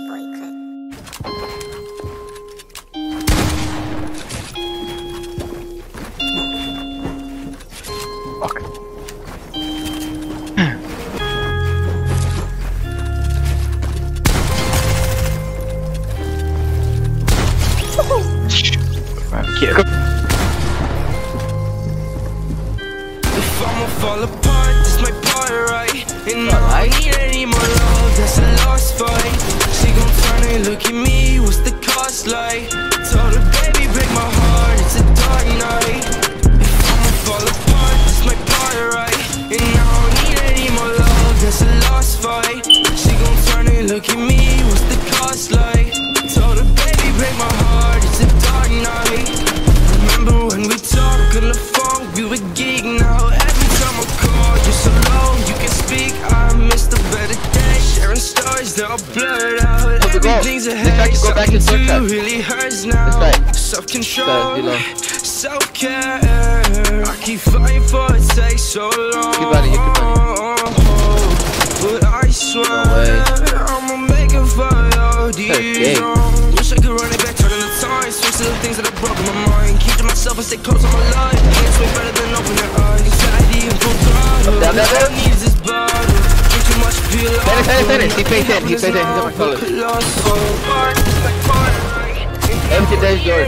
boy Click. Fuck. If I'ma fall apart, this my part, right? And I don't need any more love, that's a lost fight. She gon' turn and look at me, what's the cost like? Told her, baby, break my heart, it's a dark night. If I'ma fall apart, this my part, right? And I don't need any more love, that's a lost fight. She gon' turn and look at me, what's the cost like? Told her, baby, break my heart, it's a dark night. Remember when we talked on the phone, we were geek now. Every time I call, you're so low, you can speak. I miss the better days, sharing stories that are blurred out. Everything's a haze, something too really hurts now. Self-control, self-care. I keep fighting for it, takes so long. But I swear, I'ma make it for all these wrongs. Wish I could run it back, turning the time. Switch to the things that have broken my mind. Keep to myself and stay close on my life. Hands way better than open their eyes. Anxiety and full throttle. All I need is this bottle. Drink too much, feel awful. Finish. He paid 10, he's on my colors. Empty dash door.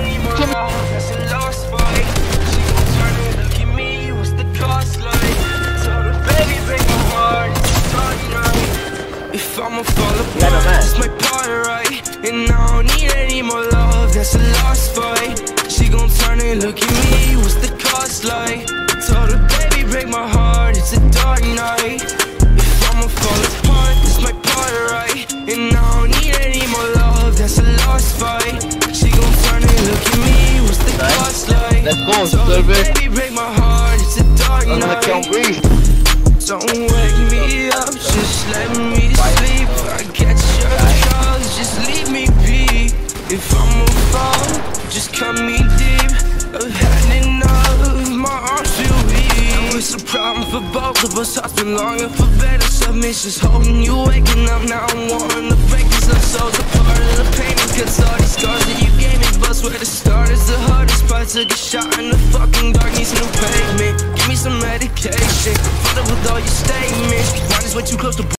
If I'ma fall apart, it's my part, right? And I don't need any more love, that's a lost fight. She gon' turn and look at me, what's the cost like? Told her, baby, break my heart, it's a dark night. If I'ma fall apart, it's my part, right? And I don't need any more love, that's a lost fight. She gon' turn and look at me, what's the cost like? Let's go, Told her, baby, break my heart, it's a dark night. Don't wake me up, just let me sleep. I get your calls, just leave me be. If I'ma fall, just cut me deep. I've had enough, my arms feel weak. Now it's a problem for both of us. I've been longing for better submissions, holding you, waking up. Now I'm wanting to break these love souls apart. And the pain is cause all these scars that you gave me. But where to start is the hardest part. Took a shot in the fucking dark, needs new pavement. Give me some medication, fill it with all your statements. Mine is way too close to